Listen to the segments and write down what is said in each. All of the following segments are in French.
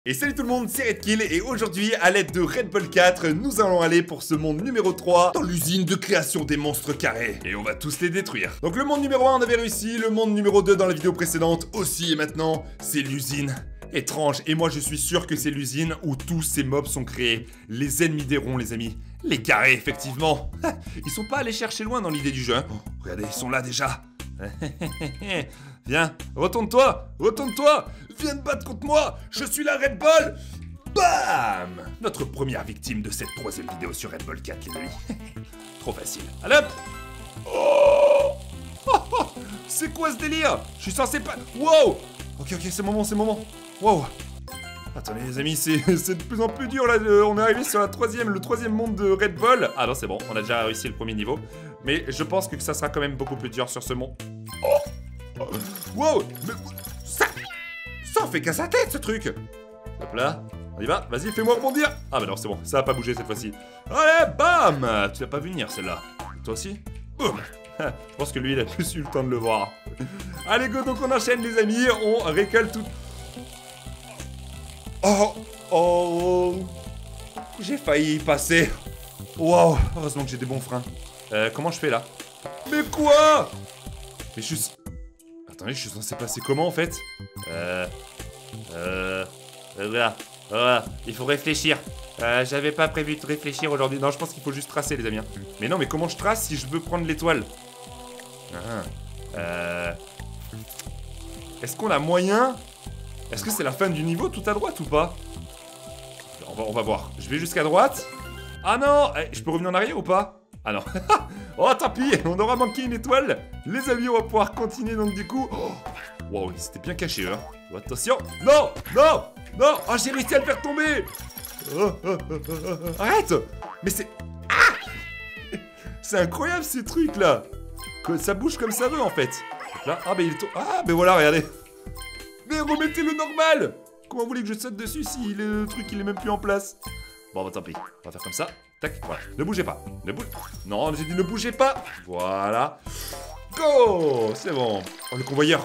Et salut tout le monde, c'est Redkill et aujourd'hui, à l'aide de Red Bull 4, nous allons aller pour ce monde numéro 3 dans l'usine de création des monstres carrés. Et on va tous les détruire. Donc le monde numéro 1, on avait réussi, le monde numéro 2 dans la vidéo précédente aussi, et maintenant, c'est l'usine étrange. Et moi, je suis sûr que c'est l'usine où tous ces mobs sont créés. Les ennemis des ronds, les amis. Les carrés, effectivement. Ils sont pas allés chercher loin dans l'idée du jeu, hein. Oh, regardez, ils sont là déjà. Viens, retourne-toi, viens te battre contre moi, je suis la Red Bull. Bam! Notre première victime de cette troisième vidéo sur Red Bull 4, les amis. Trop facile. Allez hop! Oh! C'est quoi ce délire? Je suis censé pas... Wow! Ok, c'est le moment. Wow! Attendez les amis, c'est de plus en plus dur là, on est arrivé sur le troisième monde de Red Bull. Ah non c'est bon, on a déjà réussi le premier niveau. Mais je pense que ça sera quand même beaucoup plus dur sur ce monde. Oh! Wow! Mais ça en fait qu'à sa tête ce truc! Hop là, on y va, vas-y fais-moi rebondir! Ah bah non c'est bon, ça va pas bouger cette fois-ci. Allez, bam! Tu l'as pas vu venir celle-là. Toi aussi? Boum! Je pense que lui il a plus eu le temps de le voir. Allez go, donc on enchaîne les amis, on récolte tout... Oh! J'ai failli y passer. Wow, heureusement que j'ai des bons freins. Comment je fais là? Mais quoi? Mais je suis... Attendez, je suis censé passer comment en fait? Voilà, il faut réfléchir. J'avais pas prévu de réfléchir aujourd'hui. Non, je pense qu'il faut juste tracer les amis. Mais non, mais comment je trace si je veux prendre l'étoile? Est-ce qu'on a moyen? Est-ce que c'est la fin du niveau tout à droite ou pas? On va voir. Je vais jusqu'à droite. Ah non! Je peux revenir en arrière ou pas? Ah non. Oh tant pis, on aura manqué une étoile. Les amis, on va pouvoir continuer donc du coup. Wow, ils étaient bien cachés eux. Oh, attention. Non! Oh, j'ai réussi à le faire tomber. Arrête! Mais c'est... Ah! C'est incroyable ces trucs là. Que ça bouge comme ça veut en fait. Là, ah mais il est... Ah mais voilà, regardez. Mais remettez-le normal! Comment vous voulez que je saute dessus si le truc il est même plus en place? Bon bah tant pis, on va faire comme ça. Tac, voilà. Ne bougez pas. Non, j'ai dit ne bougez pas. Voilà. Go! C'est bon. Oh le convoyeur.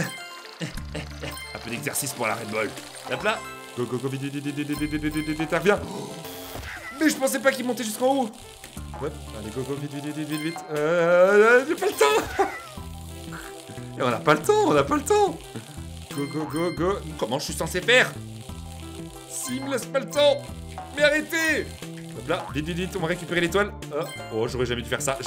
Un peu d'exercice pour la Red Bull. Hop là. Go, vite, interviens. Mais je pensais pas qu'il montait jusqu'en haut. Hop, allez go, vite. J'ai pas le temps. Et on n'a pas le temps. Go. Comment je suis censé faire? S'il me laisse pas le temps. Mais arrêtez! Hop là, vite, on va récupérer l'étoile. Oh, j'aurais jamais dû faire ça.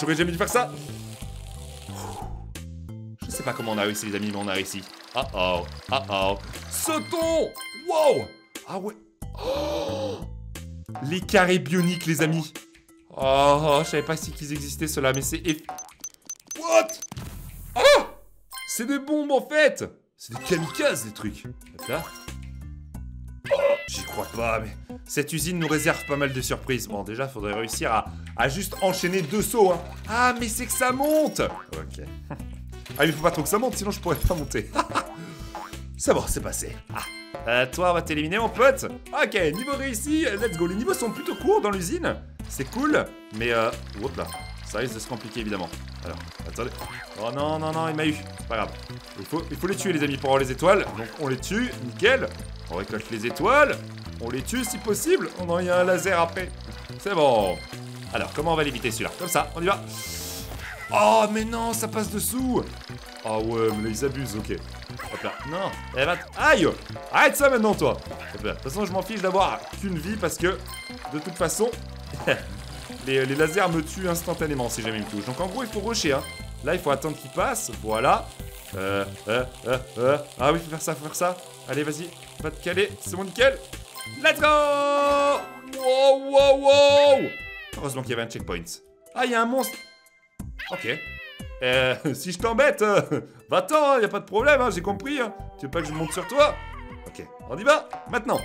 Je sais pas comment on a réussi les amis, mais on a réussi. Oh. Sautons! Wow! Ah ouais. Oh, les carrés bioniques les amis. Oh, je savais pas si qu'ils existaient ceux-là, mais c'est... What? Oh! C'est des bombes en fait! C'est des kamikazes, des trucs. Hop là. J'y crois pas, mais cette usine nous réserve pas mal de surprises. Bon, déjà, faudrait réussir à juste enchaîner 2 sauts, hein. Ah, mais c'est que ça monte! Ok. Ah, il faut pas trop que ça monte, sinon je pourrais pas monter. C'est bon, c'est passé. Toi, on va t'éliminer, mon pote. Ok, niveau réussi, let's go. Les niveaux sont plutôt courts dans l'usine. C'est cool, mais hop là. Ça risque de se compliquer évidemment. Alors, attendez. Oh non, il m'a eu. C'est pas grave. Il faut les tuer les amis pour avoir les étoiles. Donc on les tue, nickel. On récolte les étoiles. On les tue si possible. On en y a un laser après. C'est bon. Alors, comment on va l'éviter celui-là? Comme ça, on y va. Oh mais non, ça passe dessous. Oh ouais, mais là ils abusent, ok. Hop là, non. Aïe! Arrête ça maintenant toi. Hop là. De toute façon, je m'en fiche d'avoir qu'une vie parce que, de toute façon... Les lasers me tuent instantanément si jamais ils me touchent. Donc en gros il faut rusher hein. Là il faut attendre qu'il passe. Voilà. Ah oui faut faire ça. Allez vas-y. Va te caler. C'est bon nickel. Let's go. Wow. Heureusement qu'il y avait un checkpoint. Ah il y a un monstre. Ok. Si je t'embête, va-t'en, y a pas de problème hein, j'ai compris hein. Tu veux pas que je monte sur toi? Ok. On y va. Maintenant.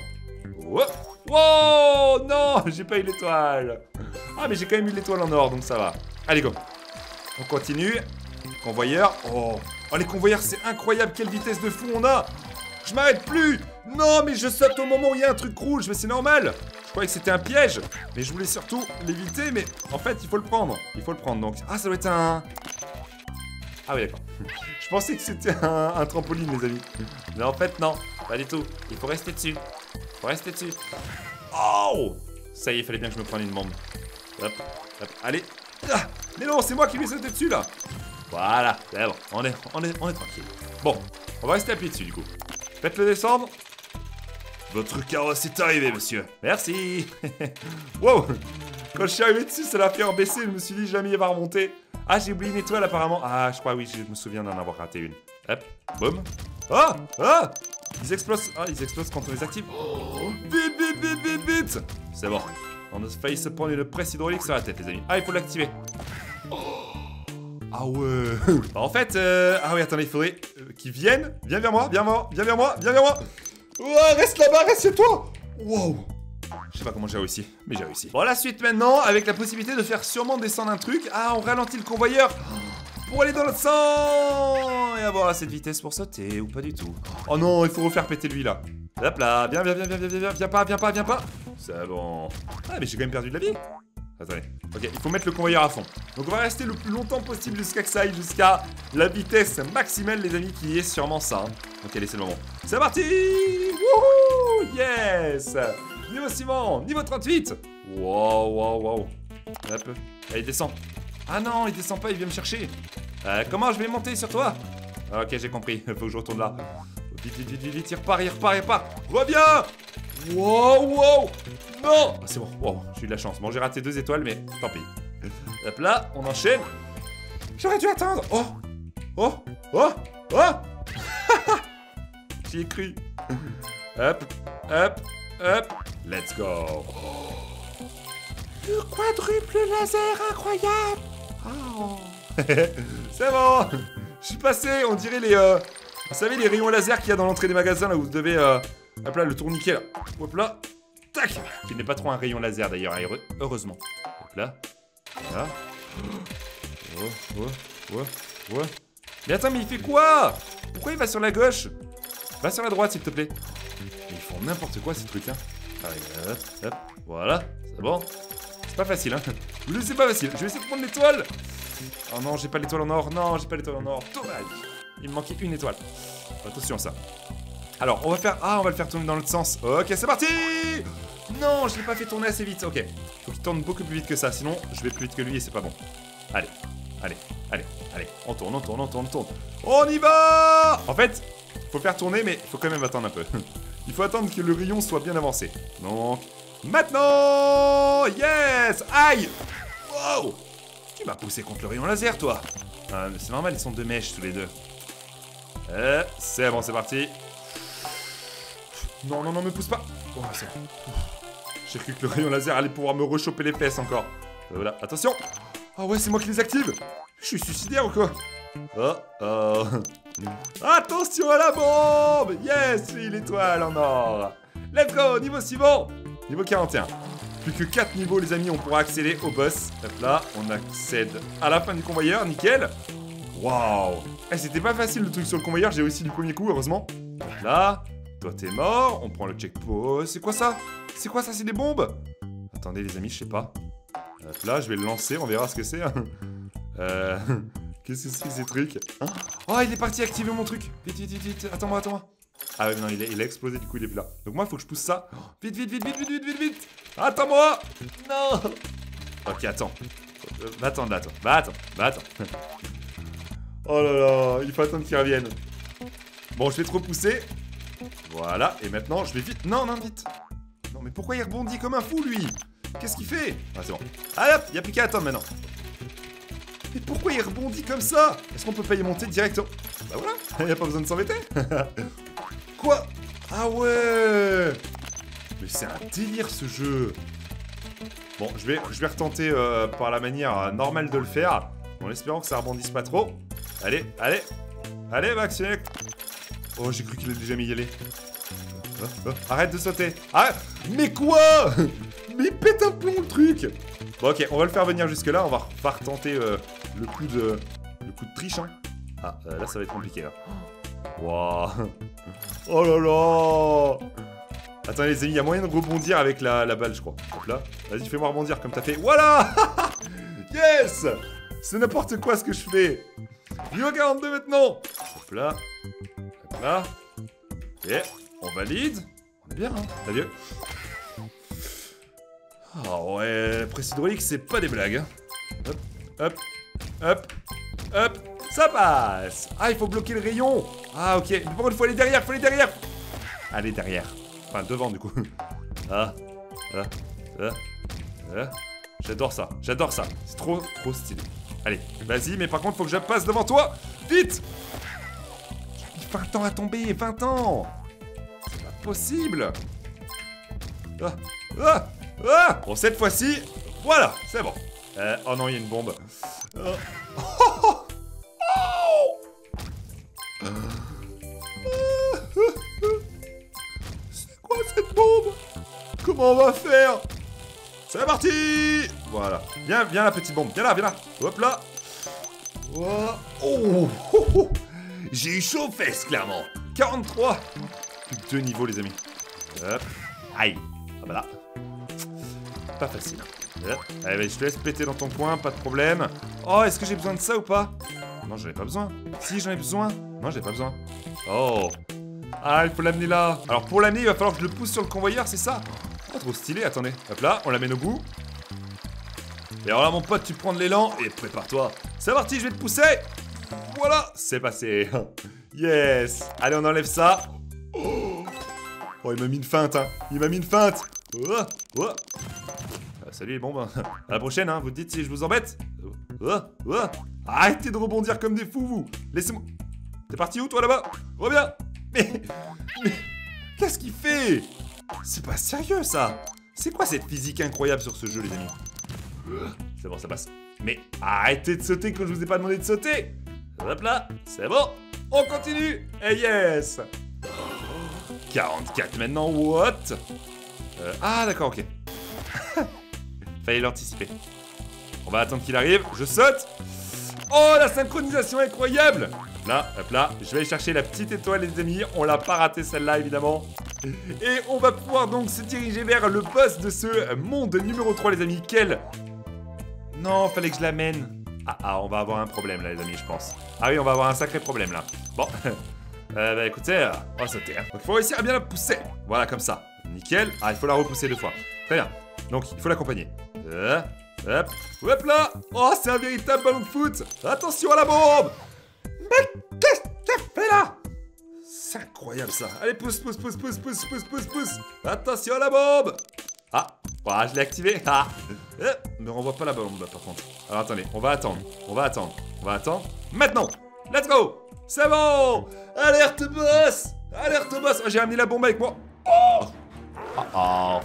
Wow, non, j'ai pas eu l'étoile. Ah, mais j'ai quand même eu l'étoile en or, donc ça va. Allez, go. On continue. Convoyeur. Oh, les convoyeurs, c'est incroyable. Quelle vitesse de fou on a. Je m'arrête plus. Non, mais je saute au moment où il y a un truc rouge. Mais c'est normal. Je croyais que c'était un piège. Mais je voulais surtout l'éviter. Mais en fait, il faut le prendre. Donc, ah, ça doit être un... Ah oui, d'accord. Je pensais que c'était un trampoline, les amis. Mais en fait, non. Pas du tout. Il faut rester dessus. Faut rester dessus. Oh! Ça y est, il fallait bien que je me prenne une bombe. Hop, hop, allez. Ah, mais non, c'est moi qui lui ai sauté dessus, là. Voilà, c'est bon, on est tranquille. Bon, on va rester appuyé dessus, du coup. Faites-le descendre. Votre carrosse est arrivé, monsieur. Merci. Wow. Quand je suis arrivé dessus, ça l'a fait en baisser. Je me suis dit, jamais il va remonter. Ah, j'ai oublié une étoile, apparemment. Ah, je crois, oui, je me souviens d'en avoir raté une. Hop, boum. Ah, ah. Ils explosent. Ah, ils explosent quand on les active. Oh, vite, vite, vite, vite, vite. C'est bon. On a failli se prendre une presse hydraulique sur la tête, les amis. Ah, il faut l'activer. Ah ouais. En fait, ah oui, attendez, il faudrait qu'ils viennent. Viens vers moi, viens vers moi, viens vers moi, viens vers moi. Ouais, reste là-bas, reste chez toi. Wow. Je sais pas comment j'ai réussi, mais j'ai réussi. Bon, la suite maintenant, avec la possibilité de faire sûrement descendre un truc. Ah, on ralentit le convoyeur pour aller dans l'autre sens et avoir assez de vitesse pour sauter, ou pas du tout. Oh non, il faut refaire péter lui, là. Hop là, viens, viens, viens, viens, viens, viens, viens pas, viens pas, viens pas. C'est bon. Ah, mais j'ai quand même perdu de la vie. Attendez, ok, il faut mettre le convoyeur à fond. Donc on va rester le plus longtemps possible jusqu'à que ça aille jusqu'à la vitesse maximale, les amis, qui est sûrement ça. Hein. Ok, allez, c'est le moment. C'est parti. Wouhou. Yes. Niveau suivant, niveau 38. Wow, wow, wow. Hop, allez, descend. Ah non, il descend pas, il vient me chercher. Comment je vais monter sur toi? Ok, j'ai compris, faut que je retourne là. Vite, vite, vite, vite, vite, il repart, il repart, il repart. Reviens. Wow, wow. Non. Ah, c'est bon, wow, j'ai eu de la chance. Bon, j'ai raté 2 étoiles, mais tant pis. Hop là, on enchaîne. J'aurais dû attendre. Oh. Oh. Oh. Oh. J'y ai cru. Hop, hop, hop. Let's go. Le quadruple laser incroyable. Oh. C'est bon. Je suis passé, on dirait les... Vous savez, les rayons laser qu'il y a dans l'entrée des magasins, là, où vous devez... Hop là, le tourniquet, là. Hop là. Tac. Qui n'est pas trop un rayon laser, d'ailleurs, heureusement. Hop là. Là. Oh, oh, oh, oh. Mais attends, mais il fait quoi? Pourquoi il va sur la gauche? Va sur la droite, s'il te plaît. Ils font n'importe quoi, ces trucs, hein. Allez, hop, hop. Voilà, c'est bon. C'est pas facile, hein. C'est pas facile. Je vais essayer de prendre l'étoile. Oh non, j'ai pas l'étoile en or. Non, j'ai pas l'étoile en or. Dommage. Il me manquait une étoile. Attention à ça. Alors, on va faire... Ah, on va le faire tourner dans l'autre sens. Ok, c'est parti. Non, je l'ai pas fait tourner assez vite. Ok. Faut qu'il tourne beaucoup plus vite que ça. Sinon, je vais plus vite que lui et c'est pas bon. Allez. Allez. Allez. Allez. On tourne, on tourne, on tourne, on tourne. On y va. En fait, faut faire tourner, mais faut quand même attendre un peu. Il faut attendre que le rayon soit bien avancé. Donc... Maintenant. Yes. Aïe. Wow. Tu m'as poussé contre le rayon laser, toi. C'est normal, ils sont 2 mèches tous les deux. C'est bon, c'est parti. Non, non, non, me pousse pas. Oh, c'est bon. J'ai cru que le rayon laser allait pouvoir me rechoper les fesses encore. Voilà, attention. Oh ouais, c'est moi qui les active. Je suis suicidaire ou quoi? Oh, oh. Attention à la bombe. Yes, l'étoile en or. Let's go, niveau suivant. Niveau 41. Plus que 4 niveaux, les amis, on pourra accéder au boss. Hop là, on accède à la fin du convoyeur, nickel. Waouh. Eh, c'était pas facile le truc sur le convoyeur, j'ai réussi du premier coup, heureusement. Hop là, toi t'es mort, on prend le checkpoint. C'est quoi ça? C'est quoi ça? C'est des bombes? Attendez les amis, je sais pas. Hop là, je vais le lancer, on verra ce que c'est. Qu'est-ce que c'est ces trucs? Oh, il est parti activer mon truc. Vite, vite, vite, vite, attends-moi, attends-moi. Ah ouais, non, il a explosé, du coup, il est plus là. Donc moi, il faut que je pousse ça. Vite, vite, vite, vite, vite, vite, vite, vite. Attends-moi. Non. Ok, attends. Va attendre là, toi. Va attends, va attends. Oh là là, il faut attendre qu'il revienne. Bon, je vais te repousser. Voilà, et maintenant, je vais vite. Non, non, vite. Non, mais pourquoi il rebondit comme un fou, lui? Qu'est-ce qu'il fait? Ah, c'est bon. Allez hop, il n'y a plus qu'à attendre maintenant. Mais pourquoi il rebondit comme ça? Est-ce qu'on peut pas y monter directement? Bah voilà, il n'y a pas besoin de s'embêter. Quoi? Ah ouais. Mais c'est un délire ce jeu. Bon, je vais retenter par la manière normale de le faire, en espérant que ça rebondisse pas trop. Allez, allez. Allez, Max. Oh, j'ai cru qu'il allait jamais y aller. Arrête de sauter. Arrête. Mais quoi? Mais pète un plomb le truc. Bon, ok, on va le faire venir jusque là. On va retenter le coup de triche. Hein. Ah, là, ça va être compliqué. Là. Waouh. Oh là là. Attends les amis, il y a moyen de rebondir avec la balle, je crois. Hop là. Vas-y, fais-moi rebondir comme t'as fait. Voilà. Yes. C'est n'importe quoi ce que je fais. Niveau 42 maintenant. Hop là. Hop là. Et on valide. On est bien, hein. T'as vu? Oh ouais, la presse hydraulique, c'est pas des blagues. Hein. Hop, hop, hop, hop. Ça passe. Ah, il faut bloquer le rayon. Ah, ok. Mais par contre, il faut aller derrière, Allez, derrière. Enfin, devant, du coup. Ah, ah, ah, ah. J'adore ça, C'est trop stylé. Allez, vas-y, mais par contre, faut que je passe devant toi. Vite. J'ai mis 20 ans à tomber, 20 ans. C'est pas possible. Ah, ah, ah. Bon, cette fois-ci, voilà, c'est bon. Oh non, il y a une bombe. Oh. C'est quoi cette bombe? Comment on va faire? C'est parti. Voilà. Viens la petite bombe. Viens là. Hop là. Oh. J'ai eu chaud aux fesses, clairement. 43. Plus que 2 niveaux, les amis. Hop. Aïe. Ah bah là. Pas facile. Hop. Allez, je te laisse péter dans ton coin, pas de problème. Oh, est-ce que j'ai besoin de ça ou pas? Non, j'en ai pas besoin. Si, j'en ai besoin. Non, j'ai pas besoin. Oh. Ah, il faut l'amener là. Alors, pour l'amener, il va falloir que je le pousse sur le convoyeur, c'est ça? Oh, trop stylé, attendez. Hop là, on l'amène au bout. Et alors là, mon pote, tu prends de l'élan et prépare-toi. C'est parti, je vais te pousser. Voilà, c'est passé. Yes. Allez, on enlève ça. Oh, il m'a mis une feinte, hein. Salut les bombes. À la prochaine, hein. Vous dites si je vous embête. Arrêtez de rebondir comme des fous, vous. Laissez-moi. T'es parti où, toi, là-bas? Reviens. Mais qu'est-ce qu'il fait? C'est pas sérieux, ça. C'est quoi cette physique incroyable sur ce jeu, les amis? C'est bon, ça passe. Mais arrêtez de sauter quand je vous ai pas demandé de sauter. Hop là, c'est bon. On continue. Et yes. 44 maintenant, what? Ah, d'accord, ok. Fallait l'anticiper. On va attendre qu'il arrive. Je saute. Oh, la synchronisation incroyable. Hop là. Je vais aller chercher la petite étoile, les amis. On l'a pas raté, celle-là, évidemment. Et on va pouvoir donc se diriger vers le boss de ce monde numéro 3, les amis. Quel... Non, fallait que je l'amène. Ah, on va avoir un problème, là, les amis, je pense. Ah oui, on va avoir un sacré problème, là. Bon. Bah, écoutez, on va sauter, hein. Donc, il faut réussir à bien la pousser. Voilà, comme ça. Nickel. Ah, il faut la repousser 2 fois. Très bien. Donc, il faut l'accompagner. Hop là. Oh, c'est un véritable ballon de foot. Attention à la bombe. Mais qu'est-ce que tu fais là? C'est incroyable, ça. Allez, pousse. Attention à la bombe. Ah, voilà, je l'ai activé. Ah. Ne renvoie pas la bombe, par contre. Alors, attendez, on va attendre. Maintenant. Let's go. C'est bon. Alerte boss. Oh, j'ai amené la bombe avec moi. Oh.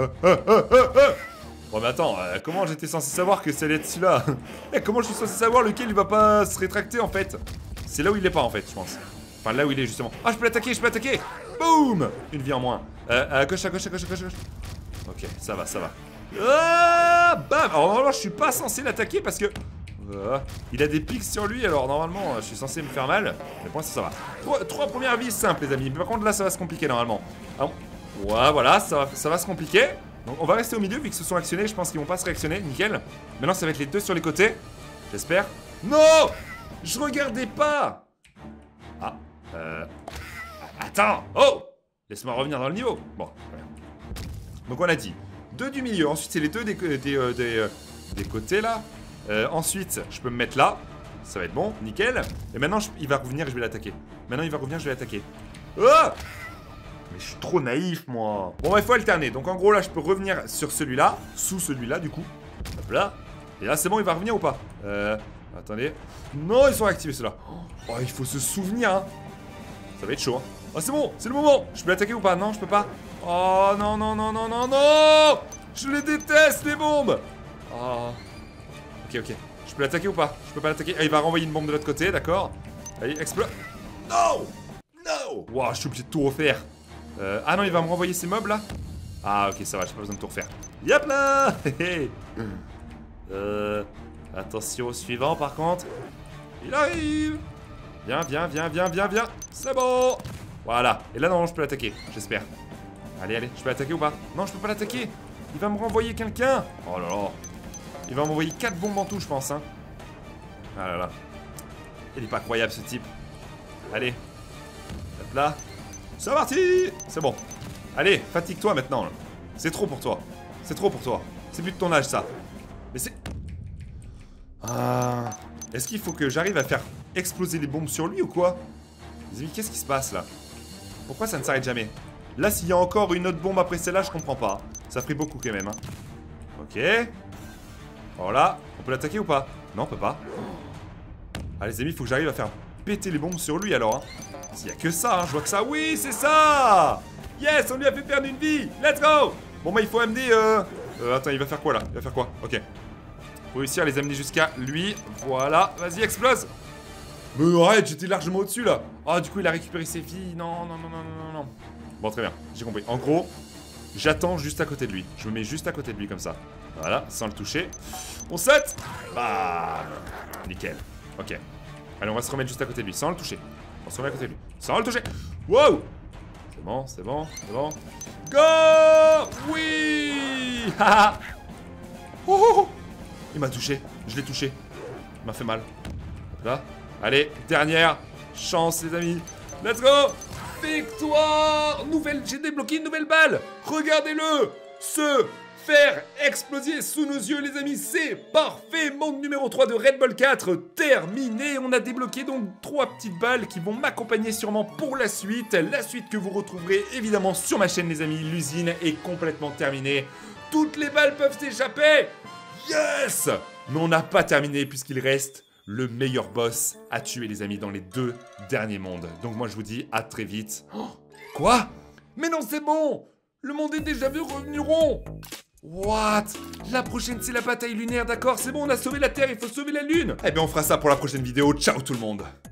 Bon, mais attends, comment j'étais censé savoir que ça allait être celui-là? Comment je suis censé savoir lequel il va pas se rétracter, en fait? C'est là où il est pas, en fait, je pense. Enfin, là où il est, justement. Ah, je peux l'attaquer. Boum. Une vie en moins. À gauche. Ok, ça va. Ah, bam. Alors, normalement, je suis pas censé l'attaquer parce que... il a des pics sur lui, alors normalement, je suis censé me faire mal. Mais pour l'instant, ça va. 3 premières vies simples, les amis. Mais par contre, là, ça va se compliquer, normalement. Ah, ouais, voilà, ça va se compliquer. Donc, on va rester au milieu, vu qu'ils se sont actionnés. Je pense qu'ils vont pas se réactionner, nickel. Maintenant, ça va être les 2 sur les côtés. J'espère. Non. Je regardais pas. Ah, attends. Oh. Laisse-moi revenir dans le niveau. Bon, voilà. Donc, on a dit 2 du milieu. Ensuite, c'est les 2 des côtés, là. Ensuite, je peux me mettre là. Ça va être bon, nickel. Et maintenant, il va revenir et je vais l'attaquer. Oh. Mais je suis trop naïf, moi. Bon, il faut alterner. Donc, en gros, là, je peux revenir sur celui-là. Sous celui-là, du coup. Hop là. Et là, c'est bon, il va revenir ou pas? Attendez. Non, ils sont activés, ceux-là. Oh, il faut se souvenir, hein. Ça va être chaud, hein. Oh, c'est bon, c'est le moment. Je peux l'attaquer ou pas? Non, je peux pas. Oh, non. Je les déteste, les bombes. Oh. Ok. Je peux l'attaquer ou pas? Je peux pas l'attaquer. Ah, il va renvoyer une bombe de l'autre côté, d'accord. Allez, explose. Non. Wow, je suis obligé de tout refaire. Ah non, il va me renvoyer ces mobs là. Ah ok, ça va, j'ai pas besoin de tout refaire. Yep là. Attention au suivant par contre. Il arrive. Viens. C'est bon. Voilà. Et là non, je peux l'attaquer, j'espère. Allez, je peux l'attaquer ou pas? Non, je peux pas l'attaquer. Il va me renvoyer quelqu'un. Oh là là. Il va m'envoyer 4 bombes en tout, je pense, hein. Ah là là. Il est pas croyable, ce type. Allez. Hop là. C'est parti. C'est bon. Allez, fatigue-toi maintenant. C'est trop pour toi. C'est trop pour toi. C'est plus de ton âge, ça. Mais c'est... Ah... Est-ce qu'il faut que j'arrive à faire exploser les bombes sur lui ou quoi? Les amis, qu'est-ce qui se passe là? Pourquoi ça ne s'arrête jamais? Là, s'il y a encore une autre bombe après celle-là, je comprends pas. Ça ferait beaucoup quand même. Hein. Ok. Voilà. On peut l'attaquer ou pas? Non, on peut pas. Ah, les amis, il faut que j'arrive à faire péter les bombes sur lui alors. Hein. S'il y a que ça, hein, je vois que ça. Oui, c'est ça! Yes, on lui a fait perdre une vie! Let's go! Bon, bah, il faut amener. Attends, il va faire quoi là? Il va faire quoi? Ok. Faut réussir à les amener jusqu'à lui. Voilà. Vas-y, explose! Mais arrête, j'étais largement au-dessus là. Ah, du coup, il a récupéré ses filles. Non, non, non, non, non, non. Bon, très bien, j'ai compris. En gros, j'attends juste à côté de lui. Je me mets juste à côté de lui comme ça. Voilà, sans le toucher. On saute! Bah, nickel. Ok. Allez, on va se remettre juste à côté de lui, sans le toucher. On se remet à côté de lui, sans le toucher. Wow! C'est bon, c'est bon, c'est bon. Go! Oui! Haha! Oh, oh, oh! Il m'a touché, je l'ai touché. Il m'a fait mal. Là. Allez, dernière chance, les amis. Let's go! Victoire! J'ai débloqué une nouvelle balle! Regardez-le! Se faire exploser sous nos yeux, les amis, c'est parfait! Monde numéro 3 de Red Bull 4 terminé! On a débloqué donc 3 petites balles qui vont m'accompagner sûrement pour la suite. La suite que vous retrouverez évidemment sur ma chaîne, les amis. L'usine est complètement terminée. Toutes les balles peuvent s'échapper! Yes! Mais on n'a pas terminé puisqu'il reste le meilleur boss à tuer, les amis, dans les 2 derniers mondes. Donc moi, je vous dis à très vite. Oh, quoi? Mais non, c'est bon! Le monde est déjà revenu rond! What? La prochaine, c'est la bataille lunaire, d'accord? C'est bon, on a sauvé la Terre, il faut sauver la Lune! Eh bien, on fera ça pour la prochaine vidéo. Ciao tout le monde!